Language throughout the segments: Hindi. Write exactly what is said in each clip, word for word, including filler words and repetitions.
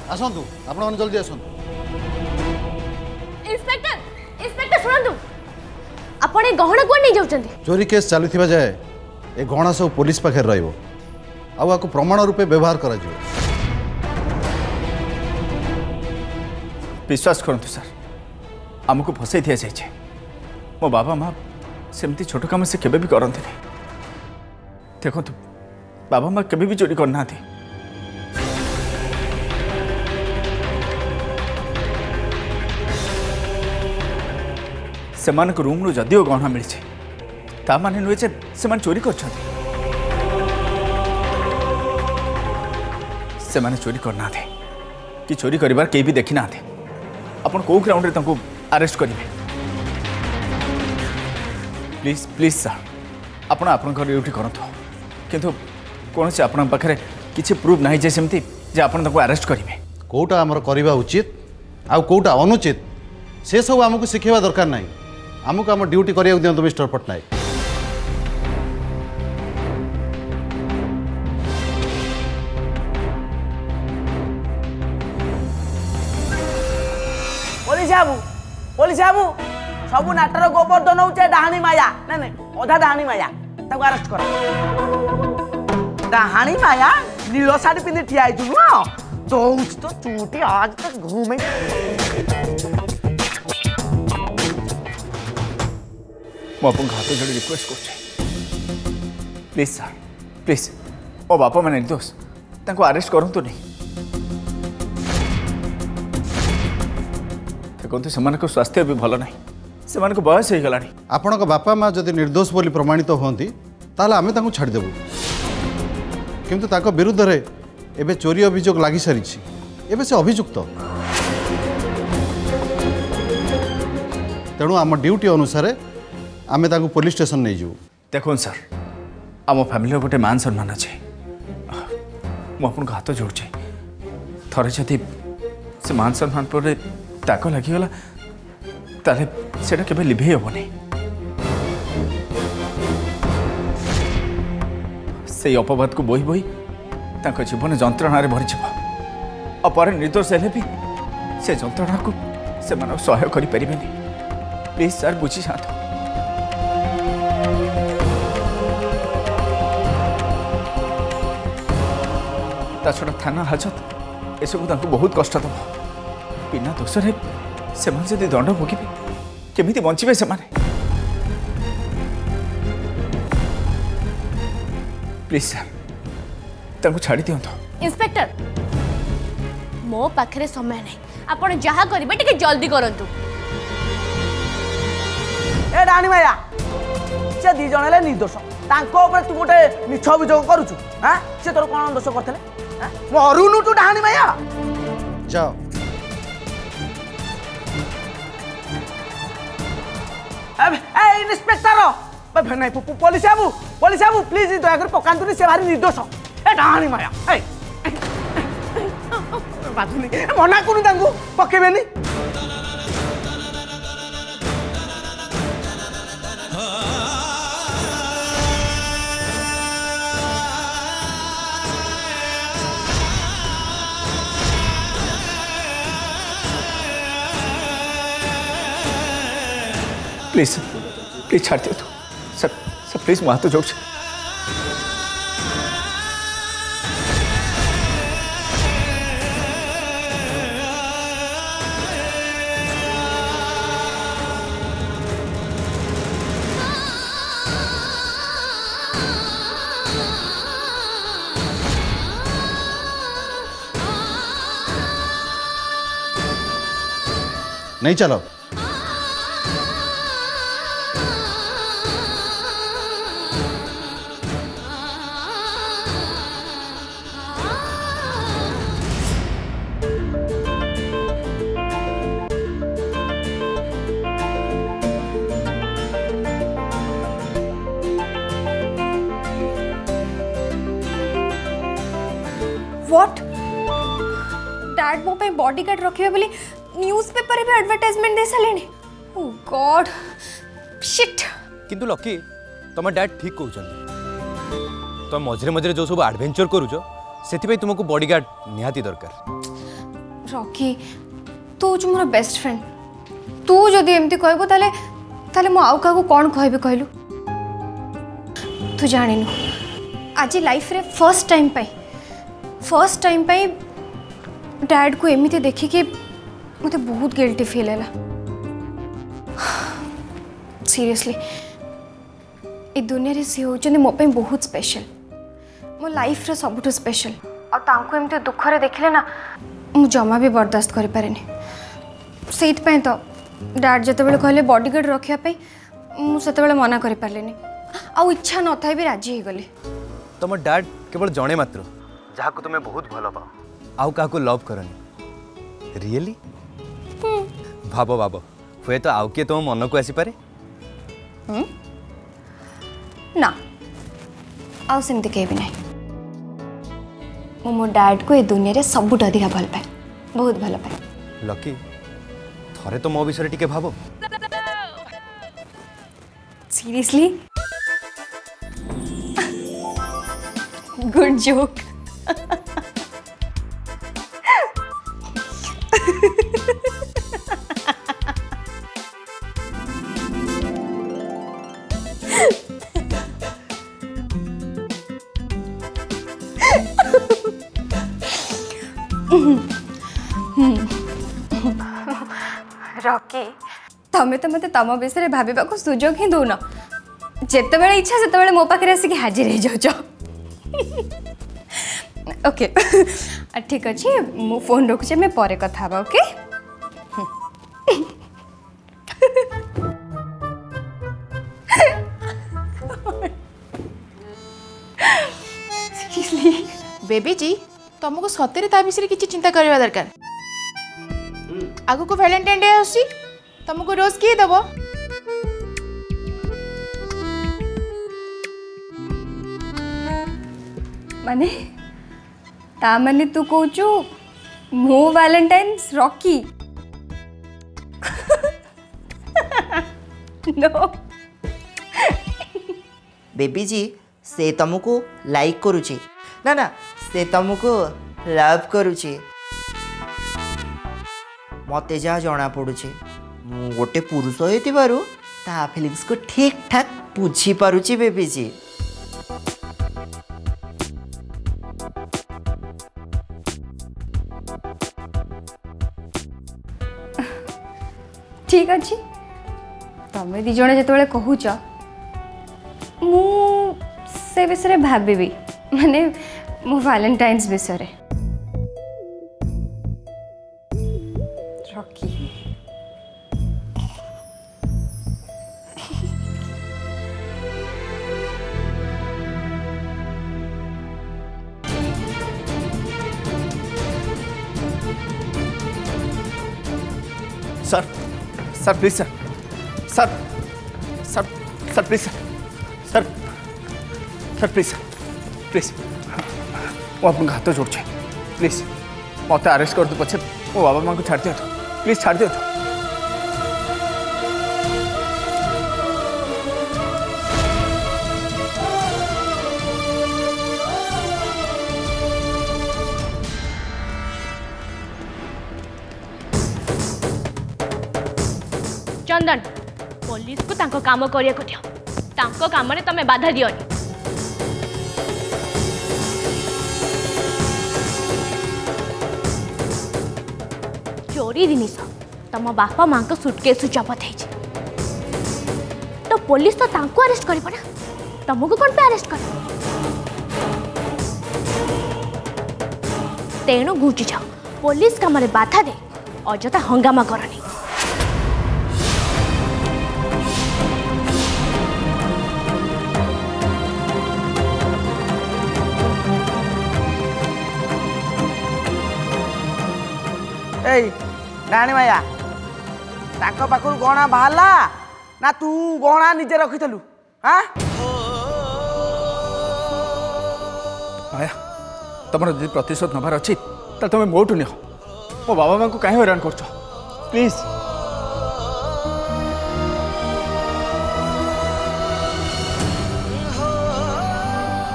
आसतु आपण जल्दी आसतु। इंस्पेक्टर इंस्पेक्टर सुनंतु आपण ए गहना को नहीं जाउचंती। चोरी केस चलुथिबा जाय ए गहना सब पुलिस पाखे रहइबो आउ आकु प्रमाण रूपे व्यवहार करा जिवो। विश्वास करंतु सर आमको फसई दिया जाइए। मो बाबा माँ सेमती छोट काम से केबे भी करते नहीं। देखो बाबा माँ केबे भी चोरी करना थी। सेमान रूम रु जदिओ गहना मिली ता माने नुहे से चोरी कर चोरी करना थे कि चोरी करिबार केही भी देखी ना थे। अपन को ग्राउंड रे तंको अरेस्ट करिवे प्लीज प्लीज सर आपण आपन घर ड्यूटी करंतु किंतु कोन से आपन पाखरे किछि प्रूफ नाही जे सेमती जे आपन तंको अरेस्ट करिवे। कोटा हमर करिबा उचित आ कोटा अनुचित से सब हमको सिखेबा दरकार नाही। हमको हम ड्यूटी करिया दियंतु मिस्टर पटनायक। पुलिस बाबू पुलिस बाबू सबू नाटर गोवर्धन होचे डाहाणी माया ना नहीं अधा डाहाणी माया ताको अरेस्ट कर। डाहाणी माया नील साड़ी पिंधि ठिया आइतु न दौच तो चूटी आज तक घूमे। मो अपन हाथ जोड़ी रिक्वेस्ट कर प्लीज सर प्लीज मो बापा मैंने निर्दोष ताको अरेस्ट करंतु नहीं। देखो से स्वास्थ्य भी भल ना से बयस हो गला। आपण बापा माँ जदि निर्दोष बोली प्रमाणित होती ताले आमे तांको छाड़देबू किंतु ताको विरुद्ध रे एबे चोरी अभियोग लागी सारी एबे से अभियुक्त तेणु आम ड्यूटी अनुसार आमे तांको पुलिस स्टेशन नहीं जाऊ। देखो सर आम फैमिली गोटे मान सम्मान अच्छे मुझे हाथ जोड़े थरे जदि से मान सम्मान पर ताक लगिगला ताले सेटा केबे लिभे हेबनी। से अपवाद को बोही बोही तांको जीवन जंत्रणा भरी और पर निर्दोष हेले भी से जंत्रणा को से मानव सहाय करि परिबेनी। प्लीज सर बुझी जात। ता छड़ा थाना हाजत एसबू तांको बहुत कष्ट दब बिना दोष रे से जदि दंड भोगिबे केमिति बंचिबे से माने। प्लीज सर तांको छाड़ी दियंतो। इंस्पेक्टर मो पाखरे समय नहीं आपण जहा करिबे टिके जल्दी करंतु। ए रानी माया से दी जण ले निर्दोष तांको ऊपर तू गोटे मिछ अभियोग करूछु। हां से तोर कोन दोष करथले हां मरुनु तू डाहानी माया जाओ। ए इंस्पेक्टर नहीं पुलिस बाबू पुलिस बाबू प्लीज दया कर पकांतुनी से भारी निर्दोष ए डाहाणी माया ए बाथुनी मना कुनु तांगु पकेबेनी। प्लीज प्लीज छाड़ दियो तो सर सर प्लीज मुझे हाथ जोड़। नहीं चलो व्हाट डैड मो पे बॉडीगार्ड रखिबे बोली न्यूज़पेपर पे एडवर्टाइजमेंट दे सालेनी। Oh god shit. किंतु लकी तुम डैड ठीक कहउछन तुम मझरे मझरे जो सब एडवेंचर करूछ सेति तुमको बॉडीगार्ड निहाती दरकार। रॉकी तू जो मोर बेस्ट फ्रेंड तू जदि एमती कहबो ताले ताले मो आउ का कौन कहबे कहलु तू जानिनु आज लाइफ रे फर्स्ट टाइम पाई फर्स्ट टाइम पाई डैड को एमती देखी कि मुझे बहुत गिल्टी फील है सीरियसली ए दुनिया रे सी होचंदी मो पे बहुत स्पेशल मो लाइफ रे सबुठ स्पेशल और तांको एमती दुख रे देखले ना मु जमा भी बर्दाश्त करि पारेनी सेत पे तो डैड जते बेले कहले बॉडीगार्ड रखिया पे मु सेते बेले मना करि पारलेनी आ इच्छा न थाई भी राजी हे गली तुम डैड केवल जणे मात्र जहाँ को तुम्हें बहुत भल पाओ आउ का लव करनी रियली भाव भाव हुए तो आउ किए तुम मन को आसी पारे ना आउ सेमती कहीं भी नहीं मो मो डैड को ए दुनिया रे सबुठ अधिक भल पाए बहुत भल पाए लकी थरे तो मो विषय टिके भाव सीरियसली गुड जोक रॉकी तमें तो मत तम विषय भाविबा को सुजोग ही दौन जिते बड़े इच्छा से बड़े मो पाखे आसिक हाजिर हो जाओ ओके ठीक अच्छे मु फोन रखुचे मैं परे कथा हवा ओके बेबी जी तुमको सतरे ता विषय किसी चिंता करवा दरकार आगु को वैलेंटाइन डे आसी तुमको रोज किए दब माने ता माने तू कहचु मो वैलेंटाइन्स रॉकी नो बेबी जी से तुमको लाइक करुचे ना ना से तुमको लव करुचे मते जहाँ जना पड़ुचे मु गोटे पुरुष होइतिबारु ता फीलिंग्स को ठीक ठाक बुझी पारुची बेबी जी ठीक अच्छे तमें दी जने जिते कहूच मु से विषय भावी माने मो वैलेंटाइन्स विषय Rocky sir sir please sir sir sir sir please sir sir sir please sir please वो अपन हाथ जोड़ प्लीज मत अरेस्ट कर दो पछे मो बाबा माँ को छाड़ दिया प्लीज छाड़ दिया चंदन पुलिस को तांको काम करिया को दियो तांको काम रे तमे बाधा दियोनी चोरी जिनिस तम बापा माँ को सुटकेस जबत है तो पुलिस तो तांको अरेस्ट करिबो ना तुमको कौन पे अरेस्ट कर तेणु घुंची जाओ पुलिस काम रे बाधा दे अजथा हंगामा करनी डाणी माया ताको पाखु गहना बाहरला ना तू गहना निजे रखिथलु हाँ माया तुम यदि प्रतिशोध नबार अच्छी तुम मोटू निह मो बाबा माँ को कहीं हैरान कर प्लीज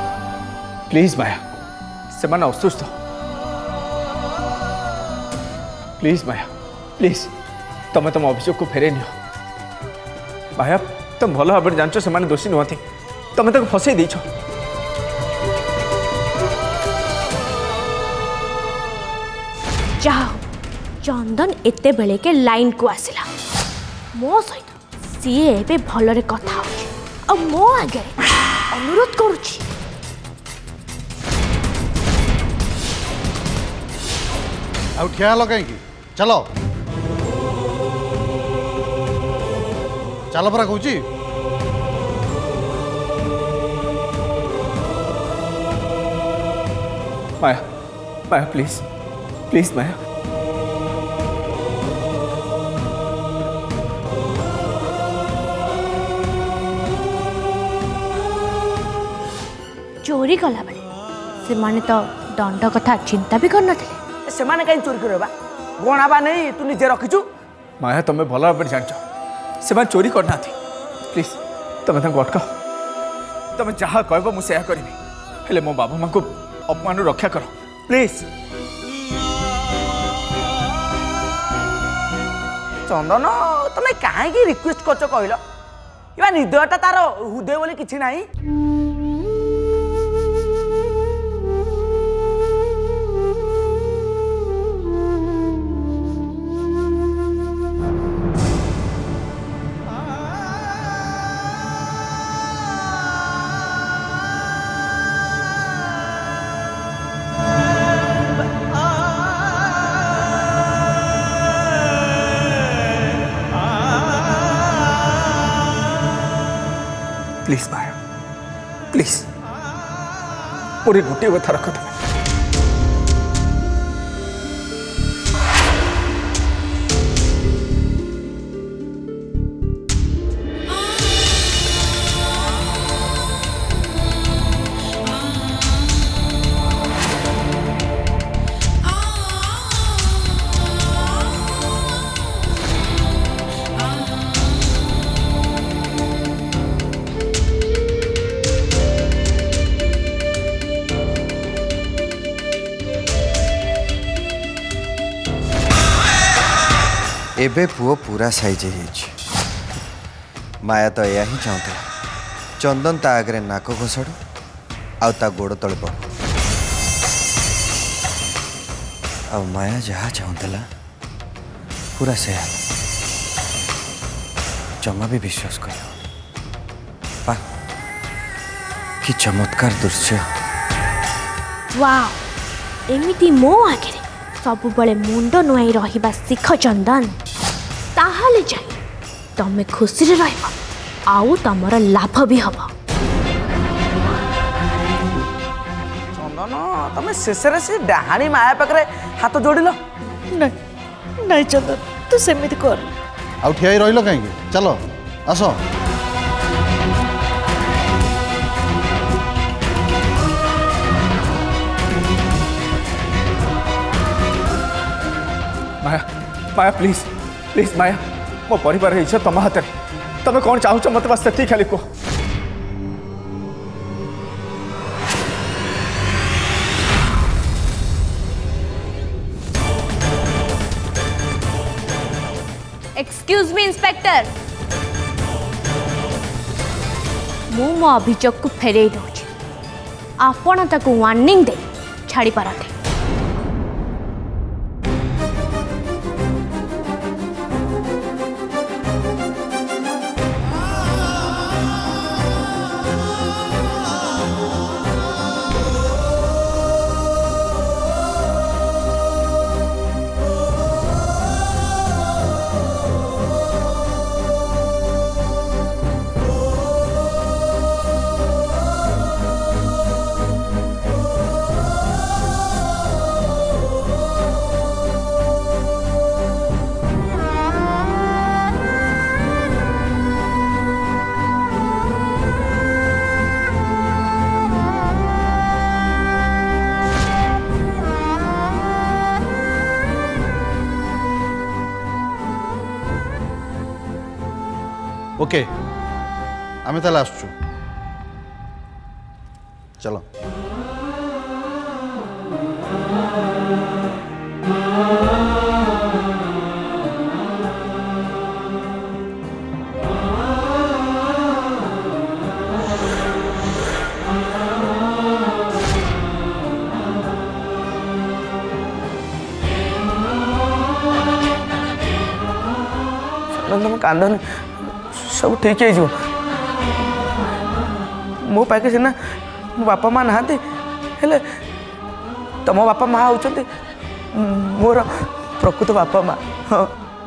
प्लीज माया से असुस्थ प्लीज माया प्लीज तुम तुम अभियोग को फेरे नियो माया तुम भल भाव जानच से दोषी नुहति तुम तक फसई देछ जाओ चंदन एते बेले के लाइन को आसिला मो सहित सीए एबे भलरे कथा होची आ मो आगे अनुरोध करूची आउ ठिया लो कहीं चलो चलो परा कहूची माया माया प्लीज प्लीज माया चोरी कला बेले से माने तो दंड कथा चिंता भी कर नथिले से माने कहीं चोरी करबा गणा बा नहीं तू निजे रखिछु माया तुम्हें भल भाव जानच से चोरी करना थी प्लीज तुम्हें तक अटक तुम्हें जहाँ कह मुझे करी हेले मो बाबा माँ को अपमान रक्षा कर प्लीज चंदन तुम्हें कहीं रिक्वेस्ट करछ कहल या निर्दयता तार हृदय बोली किछि नाही प्लीज माया प्लीज मोरे गोटे कथा रख तुम एबे पुओ पूरा साइज माया तो या ही चाहता चंदन ता आगे नाक घोषाड़ू आ गोड़ तले पड़ आ माया जहाँ चाहूला पूरा से जमा भी विश्वास कर पा कि चमत्कार दृश्य वाओ एमिति मो आगे सब बड़े मुंड नुआई रहिबा शिख चंदन ताहाले जाई तमे खुशी रे रहबा आउ तमरा लाभ भी हबा चंदन तमे शेषरे से डाहाणी माया पाखरे हाथ जोड़िल नहीं नहीं चंदन तू सेमिति कर आउ ठिया रहिलो कहीं चलो आसो माया माया प्लीज प्लीज माया मो परिवार इज्जत तुम हाथ तुम कौन चाहूच मत बस से खाली कह एक्सक्यूज मी इंस्पेक्टर मु मो अभियोग को फेरे दौची आपण ताकू वार्निंग दे छाड़ी पारते ओके आमे ताले आसछु चलो तुम कांदनी सब ठीक है मो पाखे सीना मो बापा माँ नहांती हेले तुम बापा माँ होचंती मोर प्रकृत बापा माँ। हाँ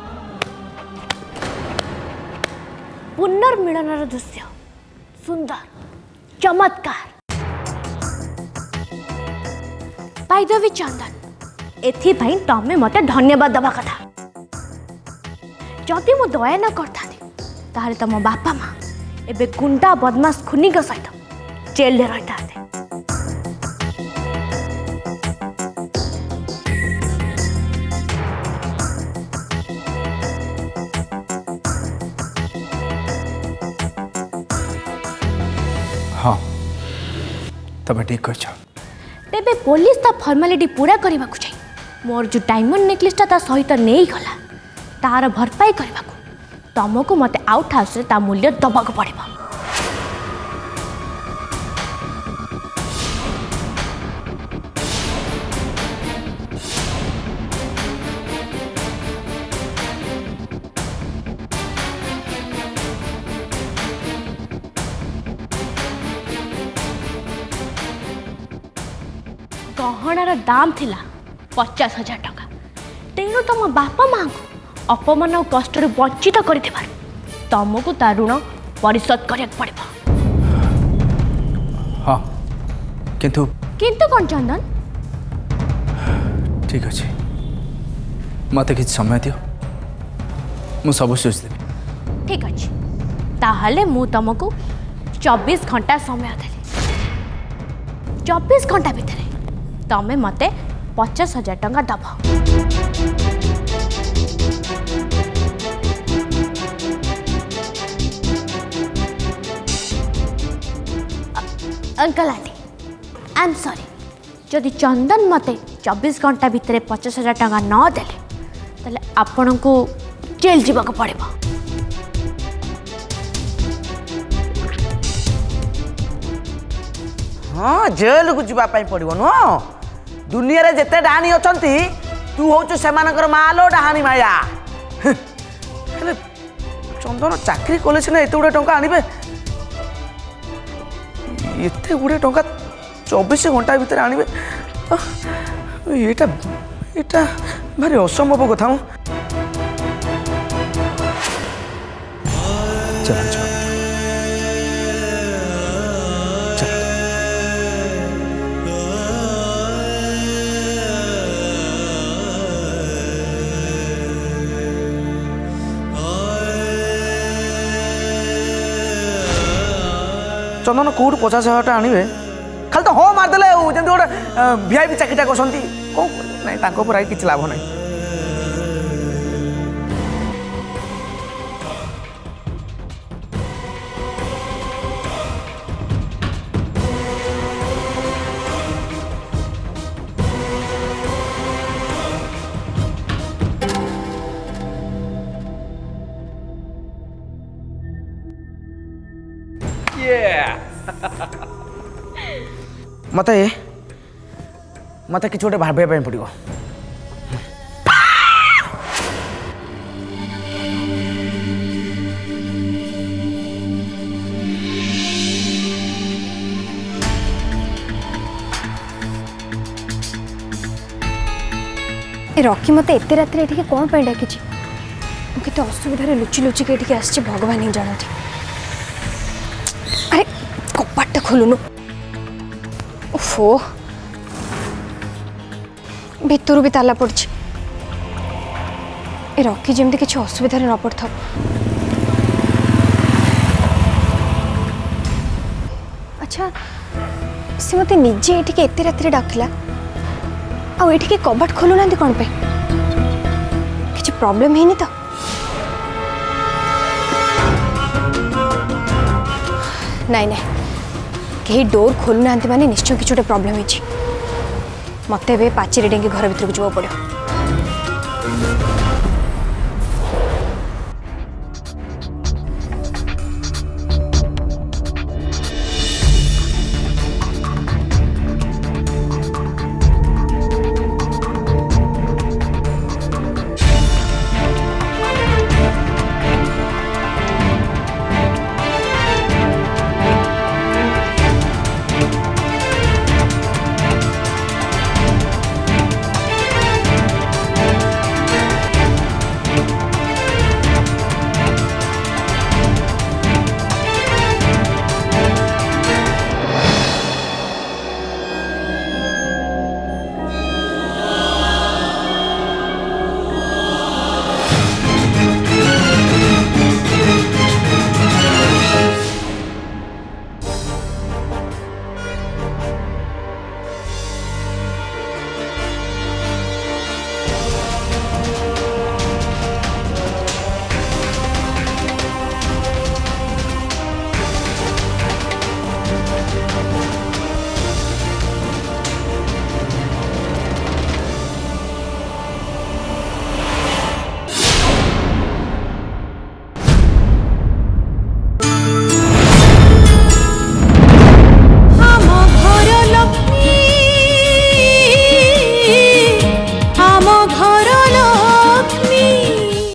पुनर्मिलनर दृश्य सुंदर चमत्कार पाइदवी चंदन एथिपाई तमे मते धन्यवाद दबा कथा जदि मु दया न करता ताहले तम बापा माँ एबे गुंडा बदमाश खुनी के सहित जेल रे रहता हाँ तब ठीक कह तेबे पुलिस ता फॉर्मालिटी पूरा करने को चाहिए मोर जो डायमंड नेकलेसटा ता सहित नहीं गला तार भरपाई करने को तुमको मते आउट हाउस रे ता मूल्य दबाक पड़ेबा। गहनार दाम थिला पचास हजार टका तेणु तुम बापा माँ को अपमान और कष्ट वंचित कर तुमको ता ऋण परिशोध करने पड़ेगा। हाँ किंतु किंतु कौन चंदन ठीक अच्छे मत कि समय दियो मु सब सोच देवी। ठीक अच्छे ताहले मु तुमको चौबीस घंटा समय देली चौबीस घंटा भितर तमें मते पचास हजार टंका दब। Uncle aunty I am sorry जदि चंदन मते चौबीस घंटा भितर पचास हजार टंका न देले ताले आपण को जेल जीवाक पड़ेगा। हाँ जेल को जावाई पड़ो नुह दुनिया रे जेते डाहानी अछंती तू होचु सेमानकर मालो डाहानी माया। हेले चंदन चाकरी कले सिना एते गुड़े टंका आनिबे एते गुड़े टंका चौबीस घंटा भितर आनिबे एटा एटा भारी असंभव कथा। चल चल चंदन कौट पचास हजार टाइम आने खाली तो हाँ मारदे जमी गोटे वीआईपी चाकरीटा करते कौन ना कि लाभ ना। मत मत कि गोटे भाविया पड़ो रॉकी मत एत रात कौन पर डाकी केते असुविधा लुचि लुचि के आसी भगवान ही जानती। अरे कपाटा खोलुनु ओफो भितर भी ताला पड़ी रॉकी जमी किसी असुविधा न पड़ता। अच्छा सी मत निजे ये एत रात डाकिला आठी कबाट खोलु ना कौन पे किसी प्रॉब्लम है तो नाई ना कहीं डोर खोलु ना माने निश्चय किसी गोटे प्रॉब्लम है मत पाचेरी डेंगी घर भीतर को जावा पड़ो।